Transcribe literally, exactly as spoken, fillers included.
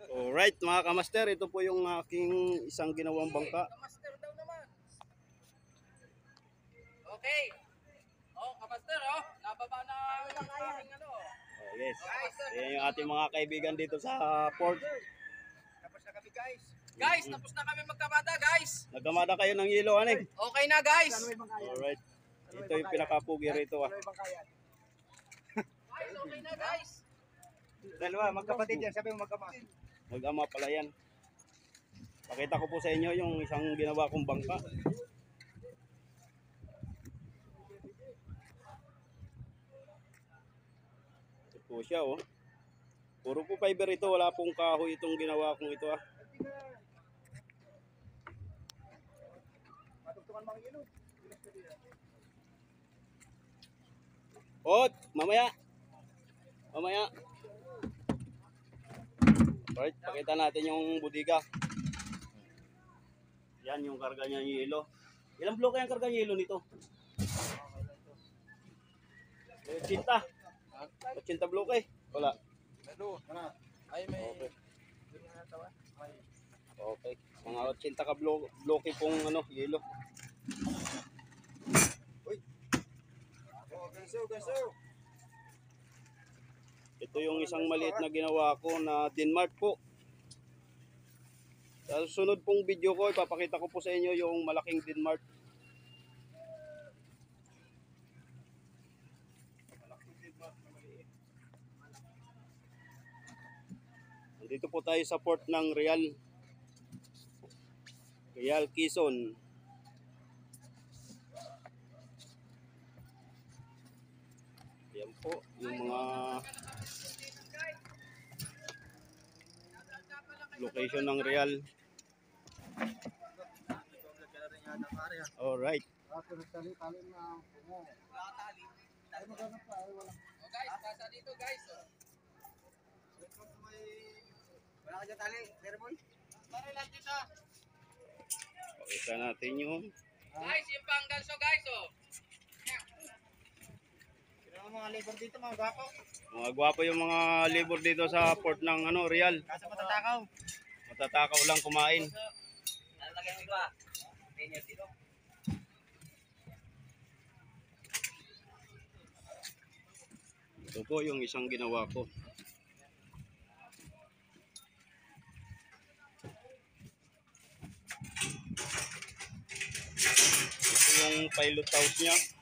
Alright mga kamaster, ito po yung aking isang ginawang bangka. Kamaster daw naman. Okay. Oh, kamaster oh. Nababa na ang aming ano. Oh, yes. Yan yung ating mga kaibigan dito sa port. Tapos na kami guys. Guys, tapos na kami magkamada guys. Nagkamada kayo ng yelo, aning. Okay na guys. Alright. Ito yung pinakapugi rito ah. Guys, okay na guys. Dalawa, magkapatid yan. Sabi mo magkama. Mag-ama pala yan. Pakita ko po sa inyo yung isang ginawa kong bangka. Ito po siya oh. Puro po fiber ito. Wala pong kahoy itong ginawa kong ito ah. Ot, mamaya. Mamaya. Alright, pakita natin yung budiga. Yan yung karga niya ng yelo. Ilang bloke ang karga ng yelo nito? eighty. eighty bloke. Wala. Ay may Okay. Okay. Mga eighty ka bloke, bloke pong ano, yelo. Uy. Oh, ganso, ganso. Ito yung isang maliit na ginawa ko na Denmark po. Sa susunod pong video ko, ipapakita ko po sa inyo yung malaking Denmark. Nandito po tayo sa port ng Real. Real Quezon. Yan po yung mga location ng Real. Alright. Oh guys, pasa dito guys. Oh. Wala ka dyan tali, Lerboy? Tara lang dito. Pakita natin yung Guys, yung pangganso guys oh. Sino ang mga labor dito, mga gwapo? mga gwapo yung mga labor dito sa port ng ano, Real. Kasa matatakaw. Matatakaw lang kumain. Lalagyan mo ba? Tingnan dito. Ito po yung isang ginawa ko. Ito yung pilot house niya.